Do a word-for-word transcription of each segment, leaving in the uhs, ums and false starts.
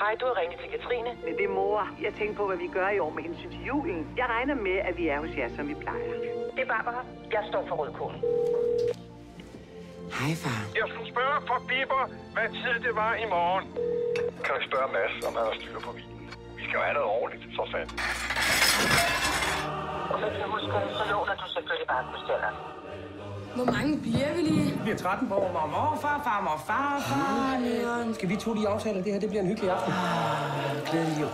Hej, du har ringet til Katrine. Men det er mor. Jeg tænker på, hvad vi gør i år med hensyn til julen. Jeg regner med, at vi er hos jer, som vi plejer. Det er Barbara. Jeg står for rødkålen. Hej, far. Jeg skulle spørge for Bipper, hvad tid det var i morgen. Kan du spørge Mads, om han har styr på vinen? Vi skal jo have noget ordentligt, så sandt. Og hvis jeg husker det, så låner du selvfølgelig bare bestiller. Hvor mange bliver vi lige? Vi er tretten på år. Mor, far, far, mor, far, far. Leon. Skal vi to lige aftale, det her det bliver en hyggelig aften? Ah, glædelig jul.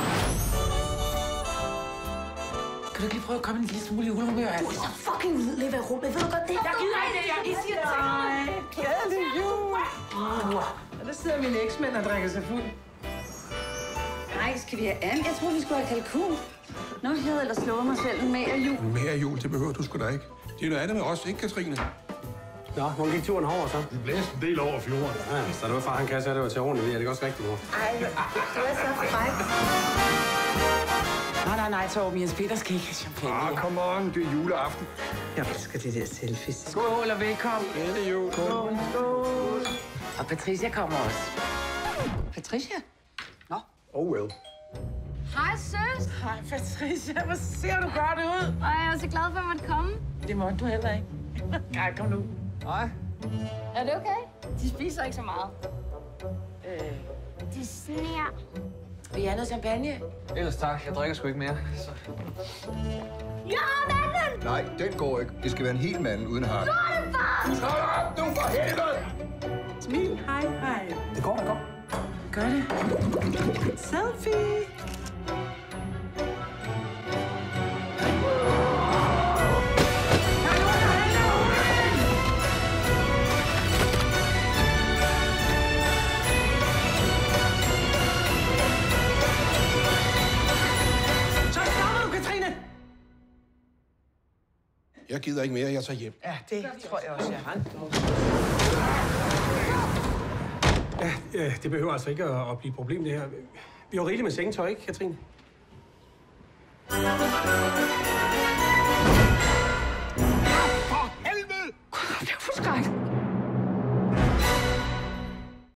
Kan du ikke lige prøve at komme en lille smule i julehumør? Du er så fucking hvidlig ved rummet. Ved du godt det? Jeg gider ikke det. Jeg siger det til dig. Glædelig jul. Og der sidder mine eksmænd og drikker sig fuld. Nej, skal vi have and? Jeg tror, vi skulle have kalkun. Nå, jeg havde ellers lovet mig selv en mere jul. Mere jul, det behøver du sgu da ikke. Det er noget andet med os, ikke, Katrine? Nå, hun gik turen herover så. Det blæste en del over fjorden. Ja, så det var far, han kan, så det var til ordentligt. Er det også rigtigt, mor? Ej, du er så fræk. Nej, nej, nej, Torben. Jens Peter skal ikke have champagne. Ah, come on, det er juleaften. Jeg elsker de der selfies. Skål og velkommen. Glædelig jul. Skål, skål. Og Patricia kommer også. Patricia? Nå. Oh well. Hej, søs. Hej, Patricia. Hvor ser du godt ud? Ej, jeg er så glad for, at jeg måtte komme. Det måtte du heller ikke. Nej, kom nu. Nej. Er det okay? De spiser ikke så meget. Øh, De sner. vil I have noget champagne? Ellers tak. Jeg drikker sgu ikke mere. Så. Ja, manden! Nej, den går ikke. Det skal være en hel mand uden hak. Så er det far! Hold op, nu for helvede! Smil, hej, hej. Det går, det går. Gør det. Selfie. Jeg gider ikke mere, jeg tager hjem. Ja, det tror jeg også, jeg har. Ja, ja, det behøver altså ikke at, at blive et problem, det her. Vi har rigeligt med sengetøj, ikke, Katrine?